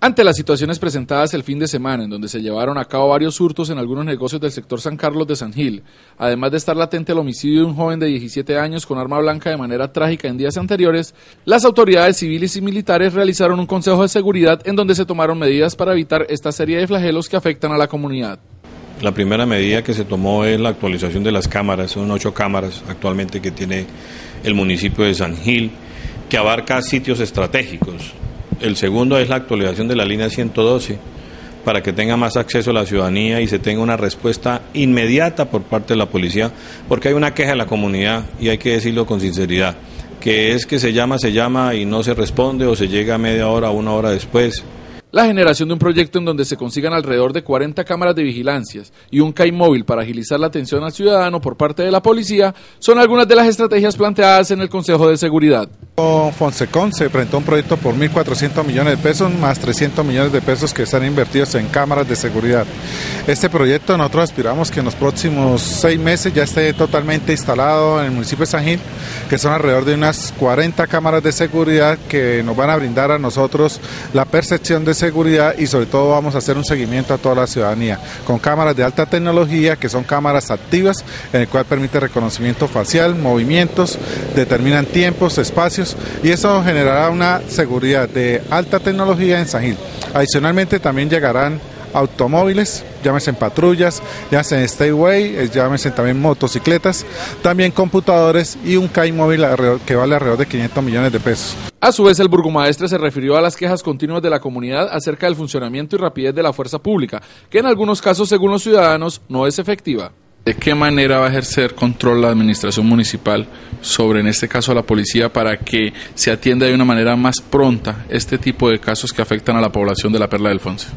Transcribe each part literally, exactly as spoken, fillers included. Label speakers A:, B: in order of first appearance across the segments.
A: Ante las situaciones presentadas el fin de semana, en donde se llevaron a cabo varios hurtos en algunos negocios del sector San Carlos de San Gil, además de estar latente el homicidio de un joven de diecisiete años con arma blanca de manera trágica en días anteriores, las autoridades civiles y militares realizaron un consejo de seguridad en donde se tomaron medidas para evitar esta serie de flagelos que afectan a la comunidad.
B: La primera medida que se tomó es la actualización de las cámaras, son ocho cámaras actualmente que tiene el municipio de San Gil, que abarca sitios estratégicos. El segundo es la actualización de la línea ciento doce para que tenga más acceso a la ciudadanía y se tenga una respuesta inmediata por parte de la policía, porque hay una queja de la comunidad y hay que decirlo con sinceridad, que es que se llama, se llama y no se responde o se llega media hora o una hora después.
A: La generación de un proyecto en donde se consigan alrededor de cuarenta cámaras de vigilancias y un C A I móvil para agilizar la atención al ciudadano por parte de la policía son algunas de las estrategias planteadas en el Consejo de Seguridad.
C: Fonsecon se presentó un proyecto por mil cuatrocientos millones de pesos más trescientos millones de pesos que están invertidos en cámaras de seguridad. Este proyecto nosotros aspiramos que en los próximos seis meses ya esté totalmente instalado en el municipio de San Gil, que son alrededor de unas cuarenta cámaras de seguridad que nos van a brindar a nosotros la percepción de seguridad y sobre todo vamos a hacer un seguimiento a toda la ciudadanía con cámaras de alta tecnología que son cámaras activas en el cual permite reconocimiento facial, movimientos, determinan tiempos, espacios y eso generará una seguridad de alta tecnología en San Gil. Adicionalmente también llegarán automóviles, llámese en patrullas, llámese en Stayway, llámese también motocicletas, también computadores y un C A I móvil que vale alrededor de quinientos millones de pesos.
A: A su vez, el burgomaestre se refirió a las quejas continuas de la comunidad acerca del funcionamiento y rapidez de la fuerza pública, que en algunos casos, según los ciudadanos, no es efectiva. ¿De qué manera va a ejercer control la administración municipal sobre, en este caso, la policía para que se atienda de una manera más pronta este tipo de casos que afectan a la población de la Perla del Fonce?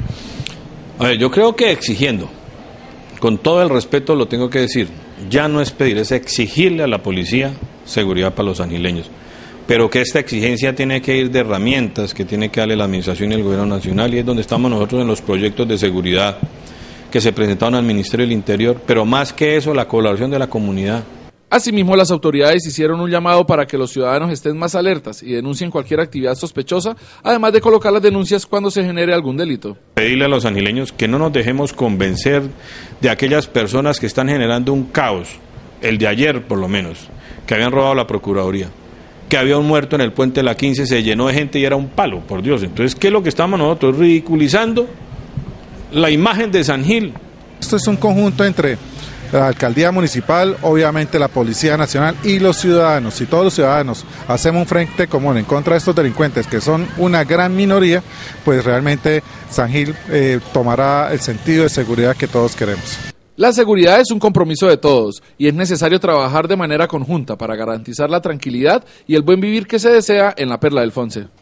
B: A ver, yo creo que exigiendo, con todo el respeto lo tengo que decir, ya no es pedir, es exigirle a la policía seguridad para los sangileños, pero que esta exigencia tiene que ir de herramientas que tiene que darle la administración y el gobierno nacional, y es donde estamos nosotros en los proyectos de seguridad que se presentaron al Ministerio del Interior, pero más que eso, la colaboración de la comunidad.
A: Asimismo, las autoridades hicieron un llamado para que los ciudadanos estén más alertas y denuncien cualquier actividad sospechosa, además de colocar las denuncias cuando se genere algún delito.
B: Pedirle a los sangileños que no nos dejemos convencer de aquellas personas que están generando un caos, el de ayer por lo menos, que habían robado la Procuraduría, que había un muerto en el puente de la quince, se llenó de gente y era un palo, por Dios. Entonces, ¿qué es lo que estamos nosotros ridiculizando? La imagen de San Gil.
C: Esto es un conjunto entre la alcaldía municipal, obviamente la Policía Nacional y los ciudadanos. Si todos los ciudadanos hacemos un frente común en contra de estos delincuentes, que son una gran minoría, pues realmente San Gil eh, tomará el sentido de seguridad que todos queremos.
A: La seguridad es un compromiso de todos y es necesario trabajar de manera conjunta para garantizar la tranquilidad y el buen vivir que se desea en la Perla del Fonce.